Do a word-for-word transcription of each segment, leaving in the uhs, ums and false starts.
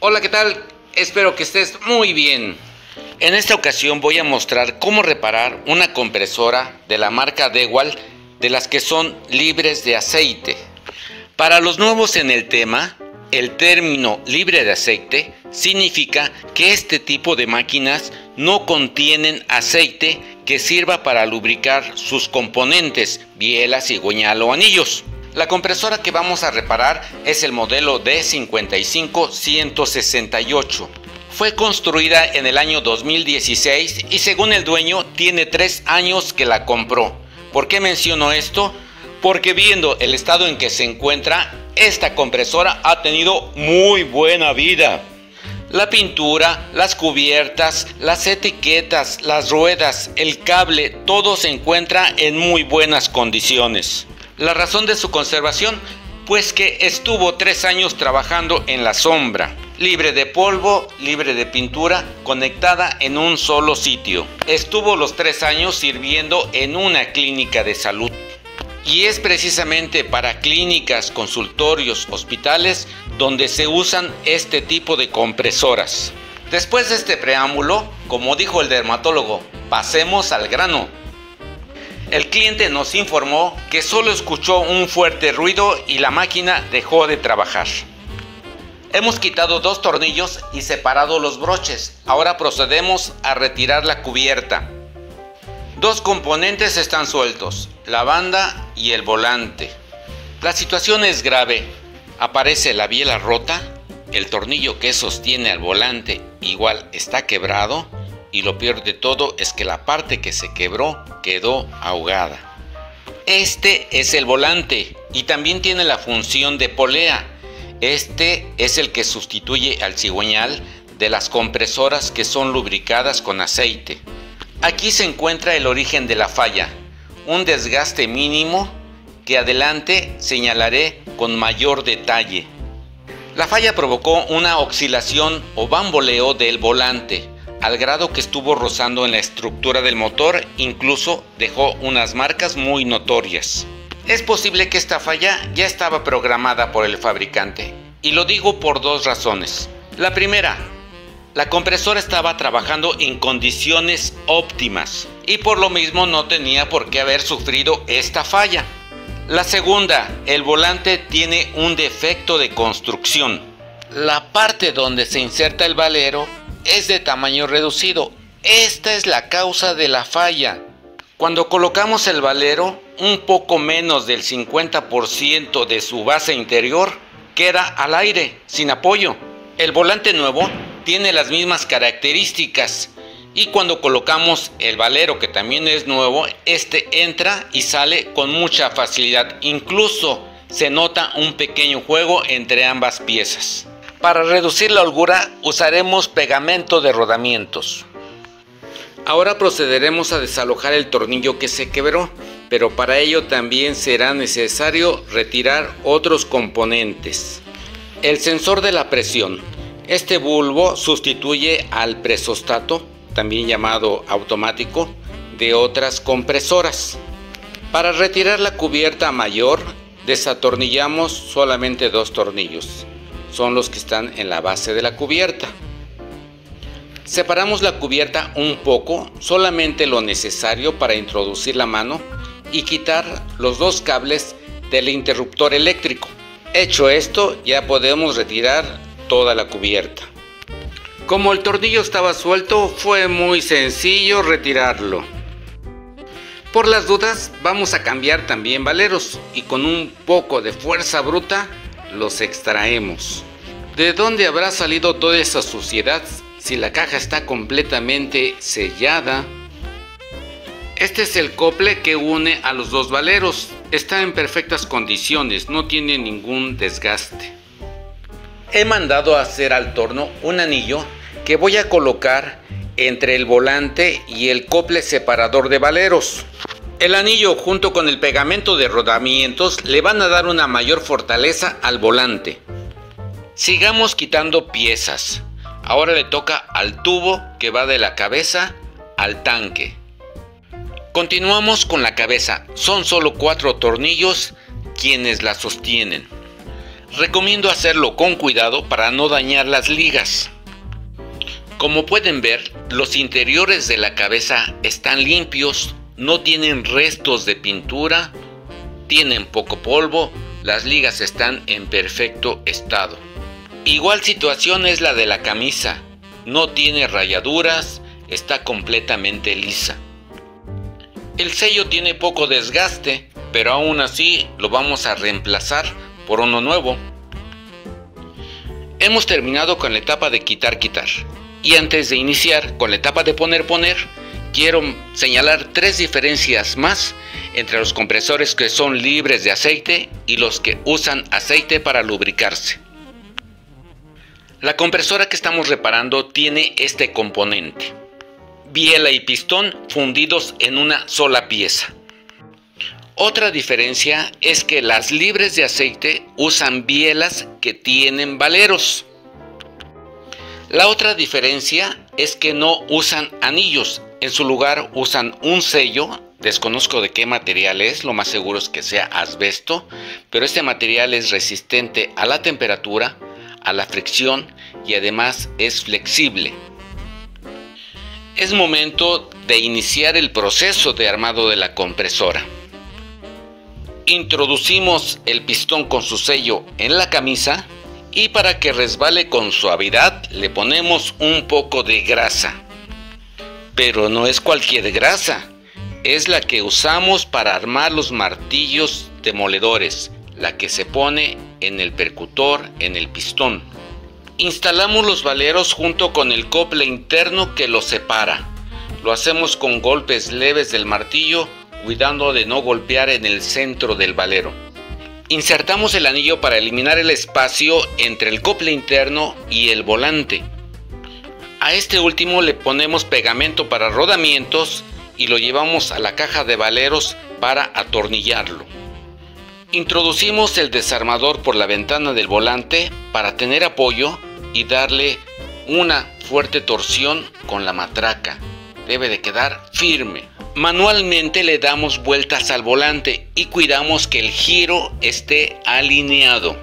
Hola, ¿qué tal? Espero que estés muy bien. En esta ocasión voy a mostrar cómo reparar una compresora de la marca Dewalt, de las que son libres de aceite. Para los nuevos en el tema, el término libre de aceite significa que este tipo de máquinas no contienen aceite que sirva para lubricar sus componentes, bielas, cigüeñal o anillos. La compresora que vamos a reparar es el modelo D cincuenta y cinco ciento sesenta y ocho. Fue construida en el año dos mil dieciséis y según el dueño tiene tres años que la compró. ¿Por qué menciono esto? Porque viendo el estado en que se encuentra, esta compresora ha tenido muy buena vida. La pintura, las cubiertas, las etiquetas, las ruedas, el cable, todo se encuentra en muy buenas condiciones. La razón de su conservación, pues que estuvo tres años trabajando en la sombra, libre de polvo, libre de pintura, conectada en un solo sitio. Estuvo los tres años sirviendo en una clínica de salud. Y es precisamente para clínicas, consultorios, hospitales donde se usan este tipo de compresoras. Después de este preámbulo, como dijo el dermatólogo, pasemos al grano. El cliente nos informó que solo escuchó un fuerte ruido y la máquina dejó de trabajar. Hemos quitado dos tornillos y separado los broches. Ahora procedemos a retirar la cubierta. Dos componentes están sueltos, la banda y el volante. La situación es grave. Aparece la biela rota, el tornillo que sostiene al volante igual está quebrado y lo peor de todo es que la parte que se quebró quedó ahogada. Este es el volante y también tiene la función de polea. Este es el que sustituye al cigüeñal de las compresoras que son lubricadas con aceite. Aquí se encuentra el origen de la falla, un desgaste mínimo que adelante señalaré con mayor detalle. La falla provocó una oscilación o bamboleo del volante, al grado que estuvo rozando en la estructura del motor, incluso dejó unas marcas muy notorias. Es posible que esta falla ya estaba programada por el fabricante, y lo digo por dos razones. La primera, la compresora estaba trabajando en condiciones óptimas, y por lo mismo no tenía por qué haber sufrido esta falla. La segunda, el volante tiene un defecto de construcción. La parte donde se inserta el valero es de tamaño reducido. Esta es la causa de la falla. Cuando colocamos el valero, un poco menos del cincuenta por ciento de su base interior queda al aire, sin apoyo. El volante nuevo tiene las mismas características y cuando colocamos el valero, que también es nuevo, este entra y sale con mucha facilidad. Incluso se nota un pequeño juego entre ambas piezas. Para reducir la holgura usaremos pegamento de rodamientos. Ahora procederemos a desalojar el tornillo que se quebró, pero para ello también será necesario retirar otros componentes. El sensor de la presión. Este bulbo sustituye al presostato, también llamado automático, de otras compresoras. Para retirar la cubierta mayor, desatornillamos solamente dos tornillos. Son los que están en la base de la cubierta. Separamos la cubierta un poco, solamente lo necesario para introducir la mano y quitar los dos cables del interruptor eléctrico. Hecho esto, ya podemos retirar toda la cubierta. Como el tornillo estaba suelto, fue muy sencillo retirarlo. Por las dudas, vamos a cambiar también valeros y con un poco de fuerza bruta los extraemos. ¿De dónde habrá salido toda esa suciedad si la caja está completamente sellada? Este es el cople que une a los dos valeros. Está en perfectas condiciones, no tiene ningún desgaste. He mandado a hacer al torno un anillo que voy a colocar entre el volante y el cople separador de valeros. El anillo junto con el pegamento de rodamientos le van a dar una mayor fortaleza al volante. Sigamos quitando piezas. Ahora le toca al tubo que va de la cabeza al tanque. Continuamos con la cabeza. Son solo cuatro tornillos quienes la sostienen. Recomiendo hacerlo con cuidado para no dañar las ligas. Como pueden ver, los interiores de la cabeza están limpios, no tienen restos de pintura, tienen poco polvo, las ligas están en perfecto estado. Igual situación es la de la camisa, no tiene rayaduras, está completamente lisa. El sello tiene poco desgaste, pero aún así lo vamos a reemplazar por uno nuevo. Hemos terminado con la etapa de quitar quitar. Y antes de iniciar con la etapa de poner poner, quiero señalar tres diferencias más entre los compresores que son libres de aceite y los que usan aceite para lubricarse. La compresora que estamos reparando tiene este componente: biela y pistón fundidos en una sola pieza. Otra diferencia es que las libres de aceite usan bielas que tienen valeros. La otra diferencia es que no usan anillos, en su lugar usan un sello, desconozco de qué material es, lo más seguro es que sea asbesto, pero este material es resistente a la temperatura, a la fricción y además es flexible. Es momento de iniciar el proceso de armado de la compresora. Introducimos el pistón con su sello en la camisa y para que resbale con suavidad le ponemos un poco de grasa. Pero no es cualquier grasa, es la que usamos para armar los martillos demoledores, la que se pone en el percutor, en el pistón. Instalamos los valeros junto con el cople interno que los separa. Lo hacemos con golpes leves del martillo, cuidando de no golpear en el centro del valero. Insertamos el anillo para eliminar el espacio entre el cople interno y el volante. A este último le ponemos pegamento para rodamientos y lo llevamos a la caja de valeros para atornillarlo. Introducimos el desarmador por la ventana del volante para tener apoyo y darle una fuerte torsión con la matraca. Debe de quedar firme. Manualmente le damos vueltas al volante y cuidamos que el giro esté alineado.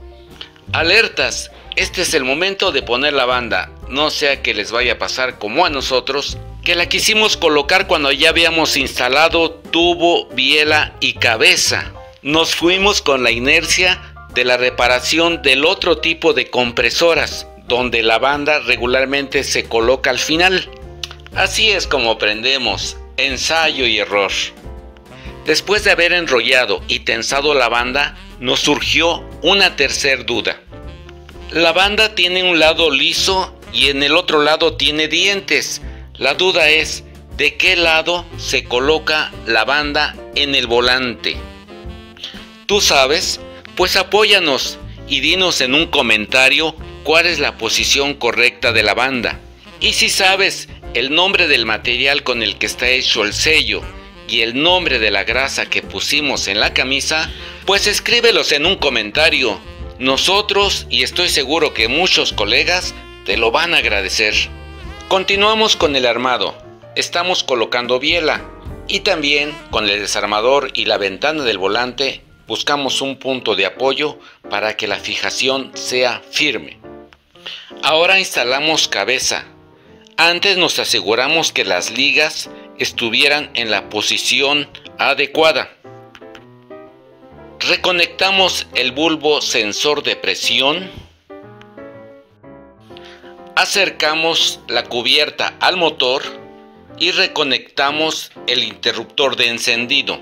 Alertas, este es el momento de poner la banda, no sea que les vaya a pasar como a nosotros, que la quisimos colocar cuando ya habíamos instalado tubo, biela y cabeza. Nos fuimos con la inercia de la reparación del otro tipo de compresoras, donde la banda regularmente se coloca al final. Así es como aprendemos. Ensayo y error. Después de haber enrollado y tensado la banda, nos surgió una tercer duda. La banda tiene un lado liso y en el otro lado tiene dientes. La duda es, ¿de qué lado se coloca la banda en el volante? ¿Tú sabes? Pues apóyanos y dinos en un comentario cuál es la posición correcta de la banda. Y si sabes el nombre del material con el que está hecho el sello y el nombre de la grasa que pusimos en la camisa, pues escríbelos en un comentario. Nosotros, y estoy seguro que muchos colegas, te lo van a agradecer. Continuamos con el armado. Estamos colocando biela y también con el desarmador y la ventana del volante buscamos un punto de apoyo para que la fijación sea firme. Ahora instalamos cabeza. Antes nos aseguramos que las ligas estuvieran en la posición adecuada. Reconectamos el bulbo sensor de presión. Acercamos la cubierta al motor y reconectamos el interruptor de encendido.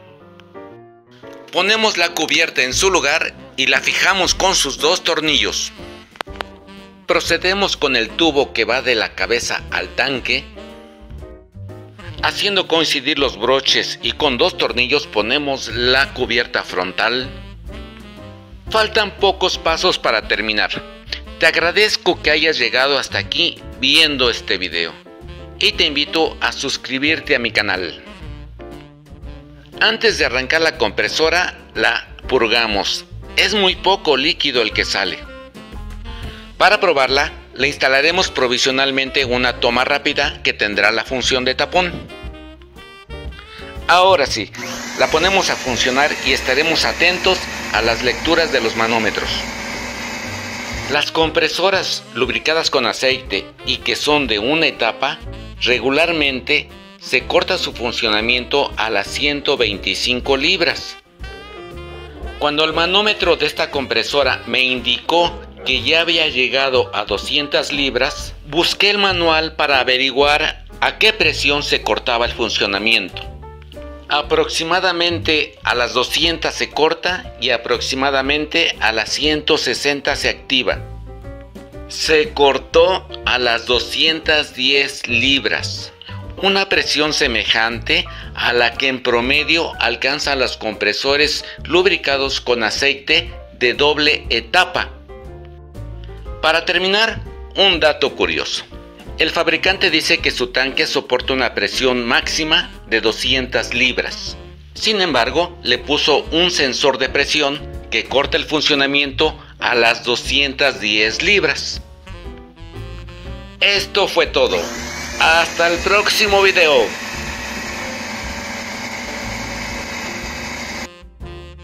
Ponemos la cubierta en su lugar y la fijamos con sus dos tornillos. Procedemos con el tubo que va de la cabeza al tanque, haciendo coincidir los broches y con dos tornillos ponemos la cubierta frontal. Faltan pocos pasos para terminar. Te agradezco que hayas llegado hasta aquí viendo este video y te invito a suscribirte a mi canal. Antes de arrancar la compresora la purgamos. Es muy poco líquido el que sale. Para probarla, le instalaremos provisionalmente una toma rápida que tendrá la función de tapón. Ahora sí, La ponemos a funcionar y estaremos atentos a las lecturas de los manómetros. Las compresoras lubricadas con aceite y que son de una etapa, regularmente se corta su funcionamiento a las ciento veinticinco libras. Cuando el manómetro de esta compresora me indicó que ya había llegado a doscientas libras, busqué el manual para averiguar a qué presión se cortaba el funcionamiento. Aproximadamente a las doscientas se corta y aproximadamente a las ciento sesenta se activa. Se cortó a las doscientas diez libras, una presión semejante a la que en promedio alcanzan los compresores lubricados con aceite de doble etapa. Para terminar, un dato curioso. El fabricante dice que su tanque soporta una presión máxima de doscientas libras. Sin embargo, le puso un sensor de presión que corta el funcionamiento a las doscientas diez libras. Esto fue todo. Hasta el próximo video.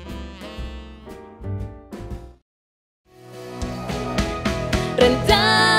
Rentar